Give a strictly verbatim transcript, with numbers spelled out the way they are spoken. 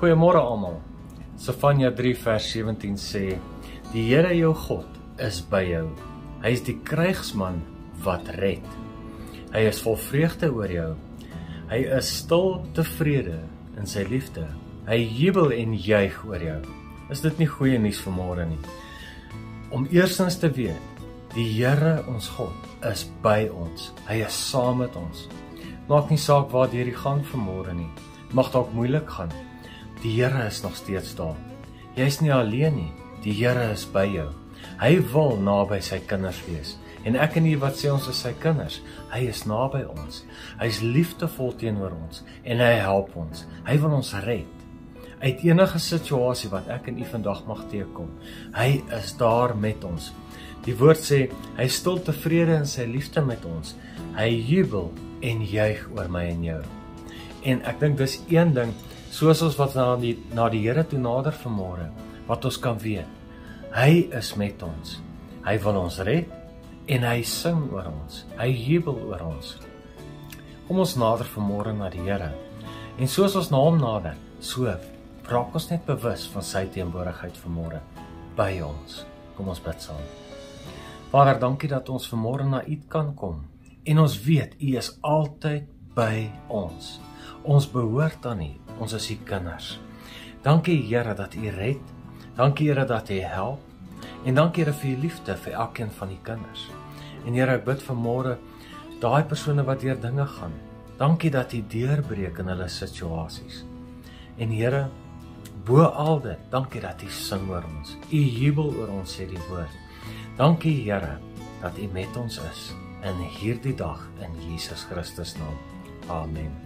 Goeiemôre almal. Sefanja drie vers sewentien sê, die Here jou God is by jou. Hy is die krygsman wat red. Hy is vol vreugde oor jou. Hy is stil tevrede in sy liefde. Hy jubel en juig oor jou. Is dit nie goeie nuus vanmôre nie? Om eerstens te weet, die Here ons God is by ons. Hy is saam met ons. Maak nie saak waar deur jy gaan vanmôre nie. Mag dalk moeilik gaan. Die Here is nog steeds daar. Jy is nie alleen nie. Die Here is by jou. Hy wil naby sy kinders wees. En ek en jy wat sê ons is sy kinders, hy is naby ons. Hy is liefdevol teenoor ons en hy help ons. Hy wil ons red uit enige situasie wat ek en u vandag mag teekom. Hy is daar met ons. Die woord sê, hy is stil tevrede in sy liefde met ons. Hy jubel en juig oor my en jou. En ek dink dis een ding, soos ons wat na die, na die Here toe nader vanmôre, wat ons kan weet. Hy is met ons. Hy wil ons red en hy sing oor ons. Hy jubel oor ons. Kom ons nader vanmôre na die Here. En soos ons na hom nader, so raak ons net bewus van sy teenwoordigheid vanmôre by ons. Kom ons bid saam. Vader, dankie dat ons vanmôre na u kan kom. En ons weet, u is altyd by ons. Ons behoort aan u. Ons is u kinders. Dankie Here dat u red. Dankie Here dat u help. En dankie Here vir u liefde vir elkeen van die kinders. En Here, ek bid vanmôre daai persone wat deur dinge gaan. Dankie dat u deurbreek in hulle situasies. En Here, bo al dit, dankie dat u sing oor ons. U jubel oor ons, sê die woord. Dankie Here dat u met ons is in hierdie dag in Jesus Christus naam. Amen.